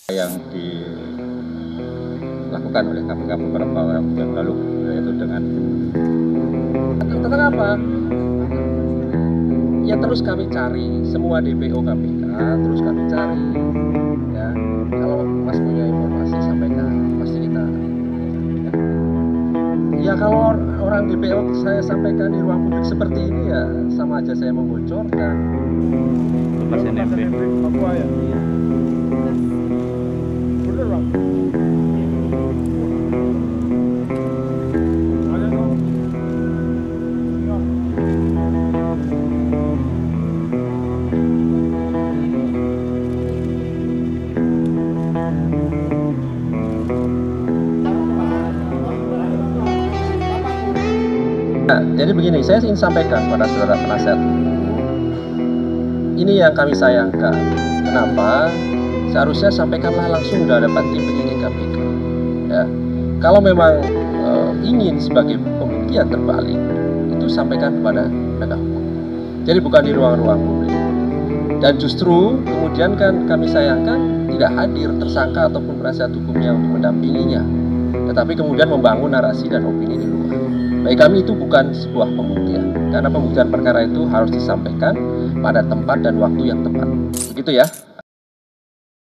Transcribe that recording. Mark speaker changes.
Speaker 1: yang dilakukan oleh KPK beberapa waktu yang lalu, yaitu dengan tentang apa? Ya terus kami cari semua DPO KPK, terus kami cari. Ya, kalau Mas punya informasi sampaikan, pasti kita. Ya kalau orang DPO saya sampaikan di ruang publik seperti ini ya sama aja saya membocorkan.
Speaker 2: Mas NMB.
Speaker 3: Papua ya? Bener bang? Ada dong?
Speaker 1: Nah, jadi begini, saya ingin sampaikan pada saudara penasihat. Ini yang kami sayangkan. Kenapa? Seharusnya sampaikanlah langsung di hadapan tim penyidik KPK. Ya, kalau memang ingin sebagai pembuktian terbalik, itu sampaikan kepada penegak hukum. Jadi bukan di ruang-ruang publik. Dan justru kemudian kan kami sayangkan tidak hadir tersangka ataupun penasihat hukumnya untuk mendampinginya, tetapi kemudian membangun narasi dan opini di luar. Bagi kami itu bukan sebuah pembuktian, karena pembuktian perkara itu harus disampaikan pada tempat dan waktu yang tepat. Begitu ya.